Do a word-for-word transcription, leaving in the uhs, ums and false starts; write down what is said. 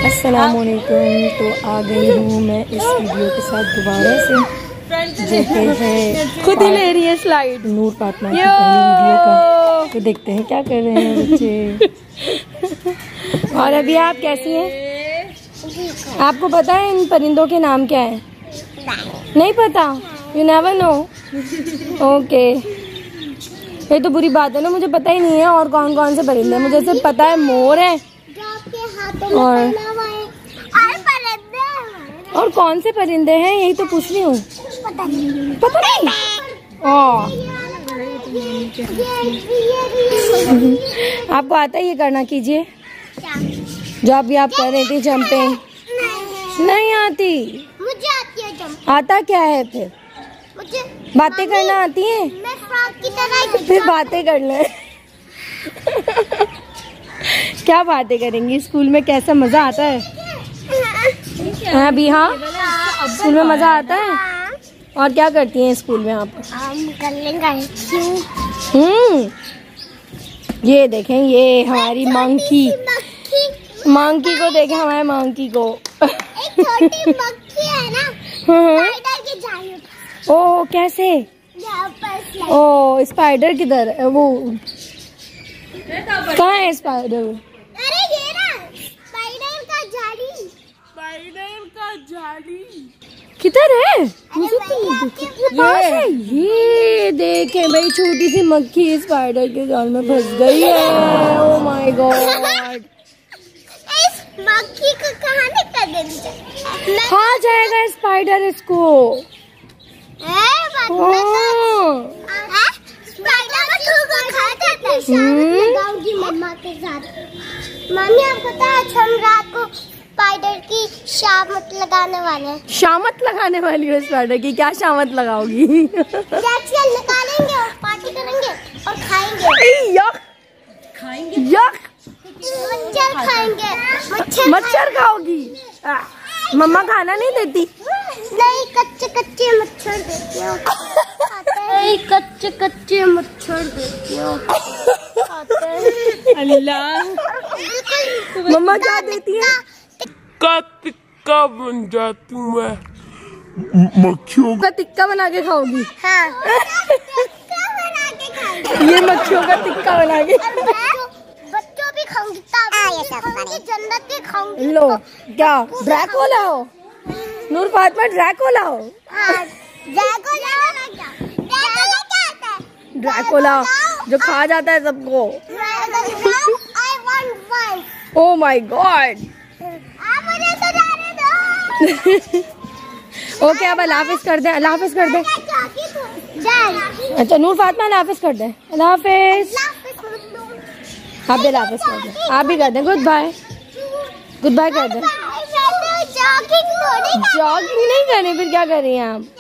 अस्सलामुअलैकुम। तो आ गई हूँ मैं इस वीडियो के साथ दोबारा से, जो कि है खुद ही ले रही है स्लाइड नूर फातिमा की पहली वीडियो का। तो देखते हैं क्या कर रहे हैं बच्चे। और अभी आप कैसी हैं? आपको पता है इन परिंदों के नाम क्या है? नहीं पता? You never know. ओके, ये तो बुरी बात है ना, मुझे पता ही नहीं है और कौन कौन से परिंदे हैं। मुझे सिर्फ पता है मोर है और और कौन से परिंदे हैं, यही तो पूछ रही हूँ। पता नहीं, पता नहीं। आपको आता है ये करना? कीजिए जो अभी आप कर रही थी, जंपिंग। नहीं आती? मुझे आती है जंप। आता क्या है फिर? मुझे बातें करना आती है? मैं फ्रॉक की तरह फिर बातें करना है। क्या बातें करेंगी? स्कूल में कैसा मजा आता है? अभी हाँ, स्कूल में मजा आता है। और क्या करती हैं स्कूल में आप? हम्म, ये देखें, ये हमारी मंकी। मंकी को देखें, हमारे मंकी को। एक छोटी मक्खी है ना, स्पाइडर की जाली। ओह, कैसे? ओह, स्पाइडर किधर? वो कहाँ है स्पाइडर? अरे ये ना स्पाइडर का जाली। स्पाइडर का जाली किधर है? मुझे तो ये ये देखें भाई, छोटी सी मक्खी स्पाइडर के जाल में फंस गई है। ओह माय गॉड, इस मक्खी को कहाँ निकल देंगे? खा जाएगा स्पाइडर इसको। लगाऊंगी मम्मा के साथ। मम्मी आपको पता है हम रात को स्पाइडर की शामत लगाने वाले हैं। शामत लगाने वाली हो स्पाइडर की? क्या शामत लगाओगी? निकालेंगे और पार्टी करेंगे और खाएंगे। यक खाएंगे, यक मच्छर खाएंगे। मच्छर मच्छर खाओगी? मम्मा खाना नहीं देती? नहीं, कच्चे कच्चे मच्छर देती हो। नहीं, कच्चे कच्चे मच्छर देती हो। अल्लाह, मम्मा क्या देती है? टिक्का टिक्का बन जाती मैं। मक्खियों का टिक्का बना के खाओगी? हाँ। टिक्का बना के खाएंगे। ये मक्खियों का टिक्का बना के बच्चों भी खाऊंगी, जन्नत भी खाऊंगी। लो, क्या ड्रैकुला हो? नूर फातिमा ड्रैकुला हो? ड्रैकुला ड्रैकुला जो खा जाता है सबको। I want one. Oh my god. आप मुझे तो जाने दो। ओके, अब अल्लाह हाफिज कर दे, अल्लाह हाफिज कर दे। अच्छा नूर फातिमा अल्लाह हाफिज कर दे। अल्लाह हाफिज। आप भी अल्लाह हाफिज कर दे। आप भी कर दे गुड बाय। गुड बाय कर दे। जॉगिंग नहीं करनी, फिर क्या कर रही हैं आप?